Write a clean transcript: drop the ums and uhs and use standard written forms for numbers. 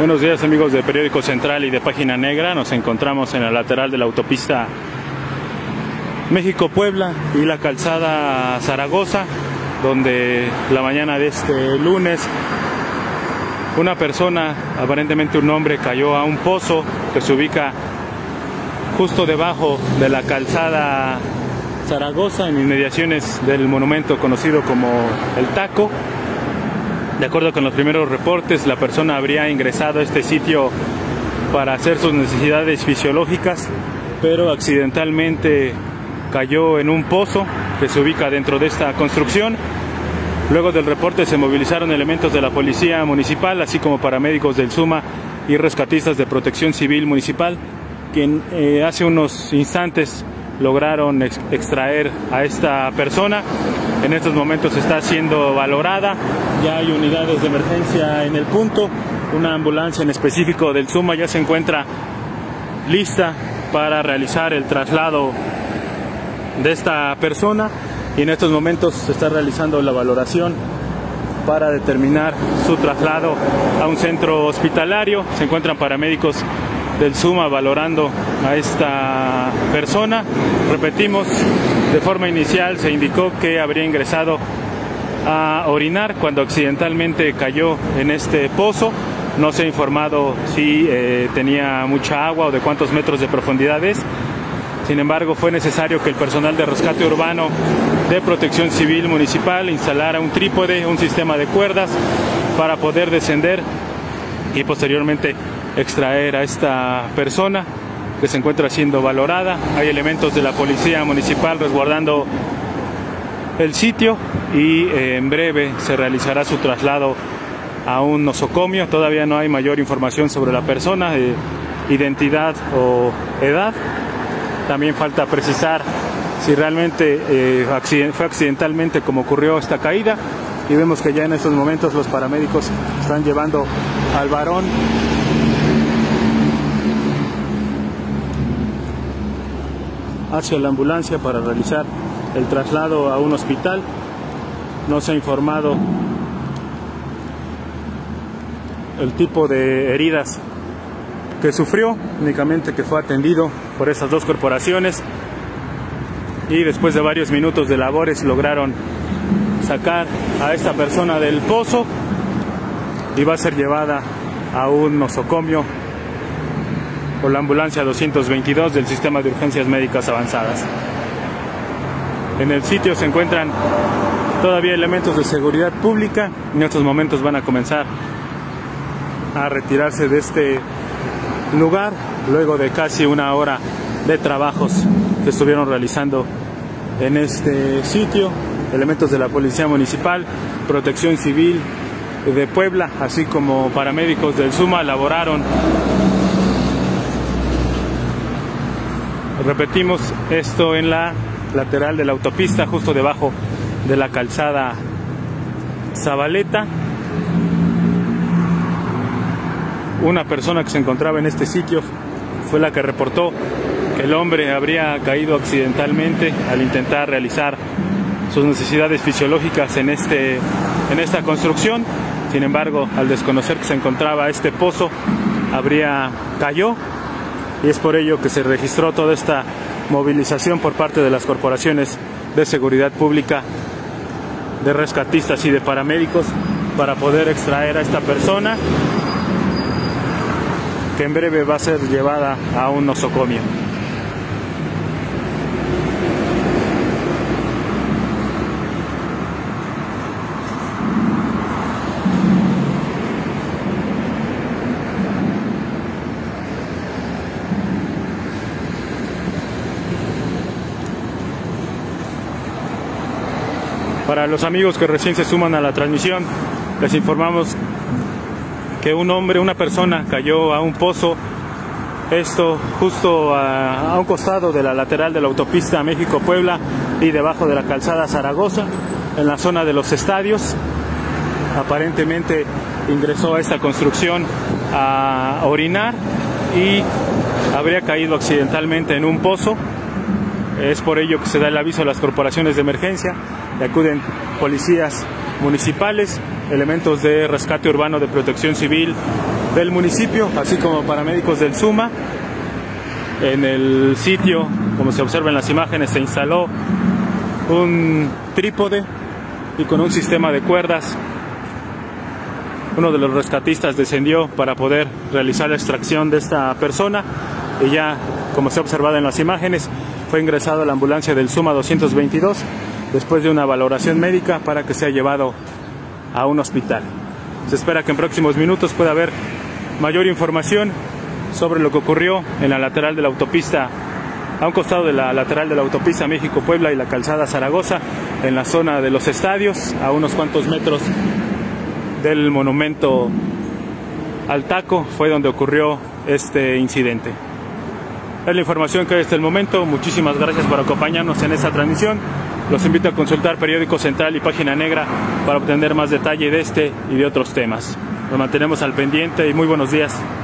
Buenos días, amigos de Periódico Central y de Página Negra. Nos encontramos en la lateral de la autopista México-Puebla y la calzada Zaragoza, donde la mañana de este lunes una persona, aparentemente un hombre, cayó a un pozo que se ubica justo debajo de la calzada Zaragoza, en inmediaciones del monumento conocido como El Taco. De acuerdo con los primeros reportes, la persona habría ingresado a este sitio para hacer sus necesidades fisiológicas, pero accidentalmente cayó en un pozo que se ubica dentro de esta construcción. Luego del reporte se movilizaron elementos de la Policía Municipal, así como paramédicos del SUMA y rescatistas de Protección Civil Municipal, quien hace unos instantes lograron extraer a esta persona. En estos momentos está siendo valorada, ya hay unidades de emergencia en el punto, una ambulancia en específico del SUMA ya se encuentra lista para realizar el traslado de esta persona, y en estos momentos se está realizando la valoración para determinar su traslado a un centro hospitalario. Se encuentran paramédicos del SUMA valorando a esta persona. Repetimos, de forma inicial se indicó que habría ingresado a orinar cuando accidentalmente cayó en este pozo. No se ha informado si tenía mucha agua o de cuántos metros de profundidad es. Sin embargo, fue necesario que el personal de rescate urbano de Protección Civil Municipal instalara un trípode, un sistema de cuerdas para poder descender y posteriormente extraer a esta persona, que se encuentra siendo valorada. Hay elementos de la Policía Municipal resguardando el sitio y en breve se realizará su traslado a un nosocomio. Todavía no hay mayor información sobre la persona, identidad o edad. También falta precisar si realmente fue accidentalmente como ocurrió esta caída, y vemos que ya en estos momentos los paramédicos están llevando al varón hacia la ambulancia para realizar el traslado a un hospital. No se ha informado el tipo de heridas que sufrió, únicamente que fue atendido por esas dos corporaciones, y después de varios minutos de labores lograron sacar a esta persona del pozo y va a ser llevada a un nosocomio por la ambulancia 222 del Sistema de Urgencias Médicas Avanzadas. En el sitio se encuentran todavía elementos de seguridad pública. En estos momentos van a comenzar a retirarse de este lugar luego de casi una hora de trabajos que estuvieron realizando en este sitio. Elementos de la Policía Municipal, Protección Civil de Puebla, así como paramédicos del SUMA laboraron. Repetimos, esto en la lateral de la autopista, justo debajo de la calzada Zabaleta. Una persona que se encontraba en este sitio fue la que reportó que el hombre habría caído accidentalmente al intentar realizar sus necesidades fisiológicas en esta construcción. Sin embargo, al desconocer que se encontraba este pozo, cayó, y es por ello que se registró toda esta movilización por parte de las corporaciones de seguridad pública, de rescatistas y de paramédicos para poder extraer a esta persona, que en breve va a ser llevada a un nosocomio. Para los amigos que recién se suman a la transmisión, les informamos que una persona cayó a un pozo, esto justo a un costado de la lateral de la autopista México-Puebla y debajo de la calzada Zaragoza, en la zona de los estadios. Aparentemente ingresó a esta construcción a orinar y habría caído accidentalmente en un pozo. Es por ello que se da el aviso a las corporaciones de emergencia, y acuden policías municipales, elementos de rescate urbano de Protección Civil del municipio, así como paramédicos del SUMA. En el sitio, como se observa en las imágenes, se instaló un trípode y con un sistema de cuerdas. Uno de los rescatistas descendió para poder realizar la extracción de esta persona y ya, como se ha observado en las imágenes, fue ingresado a la ambulancia del SUMA 222 después de una valoración médica para que sea llevado a un hospital. Se espera que en próximos minutos pueda haber mayor información sobre lo que ocurrió en la lateral de la autopista, a un costado de la lateral de la autopista México-Puebla y la calzada Zaragoza, en la zona de los estadios, a unos cuantos metros del monumento al taco, fue donde ocurrió este incidente. Es la información que hay hasta el momento. Muchísimas gracias por acompañarnos en esta transmisión. Los invito a consultar Periódico Central y Página Negra para obtener más detalle de este y de otros temas. Nos mantenemos al pendiente y muy buenos días.